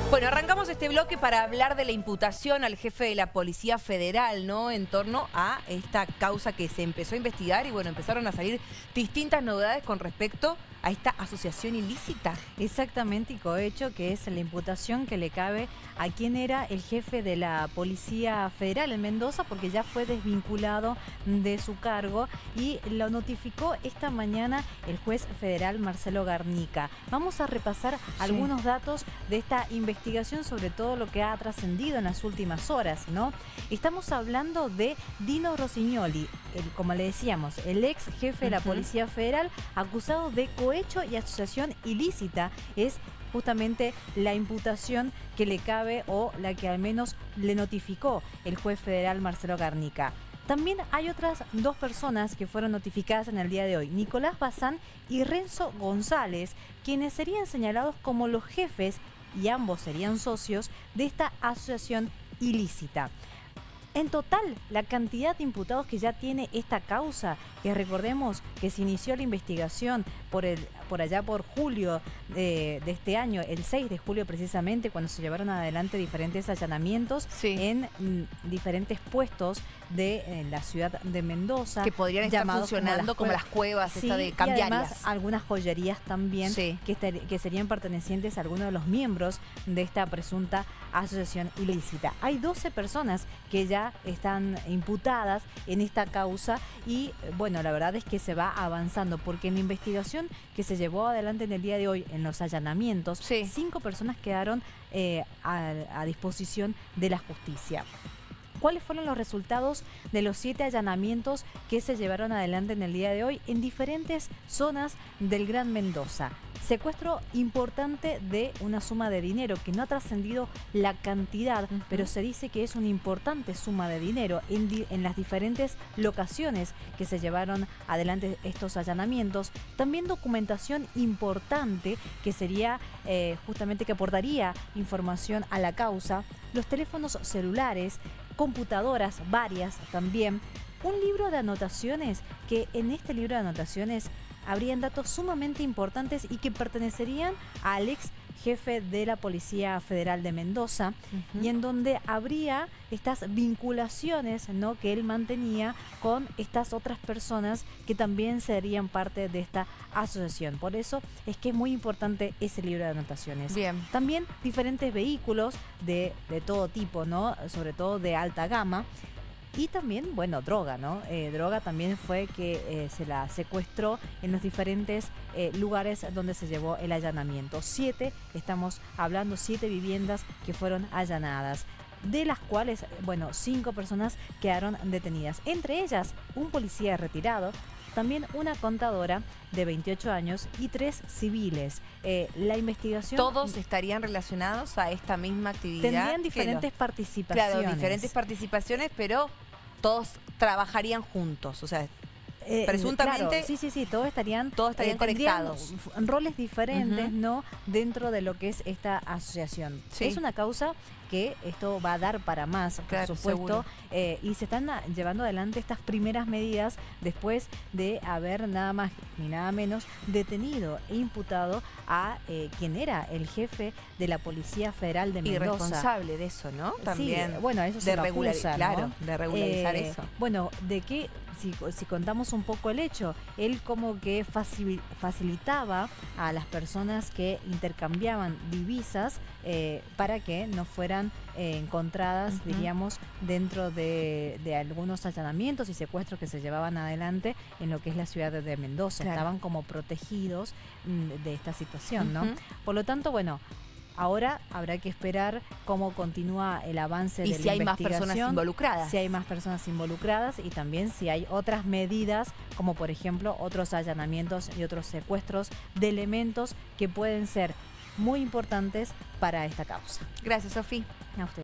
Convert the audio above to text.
Bueno, arrancamos este bloque para hablar de la imputación al jefe de la Policía Federal, ¿no? En torno a esta causa que se empezó a investigar y bueno, empezaron a salir distintas novedades con respecto a esta asociación ilícita. Exactamente, y cohecho, que es la imputación que le cabe a quien era el jefe de la Policía Federal en Mendoza, porque ya fue desvinculado de su cargo y lo notificó esta mañana el juez federal Marcelo Garnica. Vamos a repasar algunos datos de esta investigación, sobre todo lo que ha trascendido en las últimas horas, ¿no? Estamos hablando de Dino Rossignoli, como le decíamos, el ex jefe de la Policía Federal, acusado de cohecho y asociación ilícita. Es justamente la imputación que le cabe, o la que al menos le notificó el juez federal Marcelo Garnica. También hay otras dos personas que fueron notificadas en el día de hoy, Nicolás Bazán y Renzo González, quienes serían señalados como los jefes, y ambos serían socios, de esta asociación ilícita. En total, la cantidad de imputados que ya tiene esta causa, que recordemos que se inició la investigación por allá por julio de este año, el 6 de julio precisamente, cuando se llevaron adelante diferentes allanamientos en diferentes puestos de la ciudad de Mendoza. Que podrían estar funcionando como las cuevas esta de cambiarias. Y además algunas joyerías también que serían pertenecientes a algunos de los miembros de esta presunta asociación ilícita. Hay 12 personas que ya están imputadas en esta causa y bueno, la verdad es que se va avanzando, porque en la investigación que se llevó adelante en el día de hoy, en los allanamientos, 5 personas quedaron a disposición de la justicia. ¿Cuáles fueron los resultados de los 7 allanamientos que se llevaron adelante en el día de hoy en diferentes zonas del Gran Mendoza? Secuestro importante de una suma de dinero, que no ha trascendido la cantidad, pero se dice que es una importante suma de dinero en las diferentes locaciones que se llevaron adelante estos allanamientos. También documentación importante que sería justamente que aportaría información a la causa. Los teléfonos celulares, computadoras varias también. Un libro de anotaciones, que en este libro de anotaciones habrían datos sumamente importantes y que pertenecerían al ex jefe de la Policía Federal de Mendoza, y en donde habría estas vinculaciones, ¿no?, que él mantenía con estas otras personas que también serían parte de esta asociación. Por eso es que es muy importante ese libro de anotaciones. También diferentes vehículos de todo tipo, ¿no?, sobre todo de alta gama. Y también, bueno, droga, ¿no? Droga también fue que se la secuestró en los diferentes lugares donde se llevó el allanamiento. 7, estamos hablando, 7 viviendas que fueron allanadas, de las cuales, bueno, 5 personas quedaron detenidas. Entre ellas, un policía retirado, también una contadora de 28 años y 3 civiles. La investigación... ¿Todos estarían relacionados a esta misma actividad? Tendrían diferentes participaciones. Claro, diferentes participaciones, pero todos trabajarían juntos, o sea... presuntamente... Claro, sí, todos estarían conectados. Roles diferentes, ¿no?, dentro de lo que es esta asociación. Es una causa que esto va a dar para más, por supuesto, y se están llevando adelante estas primeras medidas después de haber nada más ni nada menos detenido e imputado a quien era el jefe de la Policía Federal de Mendoza. Y responsable de eso, ¿no? También. Sí, bueno, eso se acusa, claro, de regularizar eso. Bueno, de que si contamos un poco el hecho, él como que facilitaba a las personas que intercambiaban divisas para que no fueran encontradas, diríamos, dentro de algunos allanamientos y secuestros que se llevaban adelante en lo que es la ciudad de Mendoza. Estaban como protegidos de esta situación, ¿no? Por lo tanto, bueno, ahora habrá que esperar cómo continúa el avance de la investigación. Y si hay más personas involucradas. Si hay más personas involucradas y también si hay otras medidas, como por ejemplo otros allanamientos y otros secuestros de elementos que pueden ser muy importantes para esta causa. Gracias, Sofía. A usted.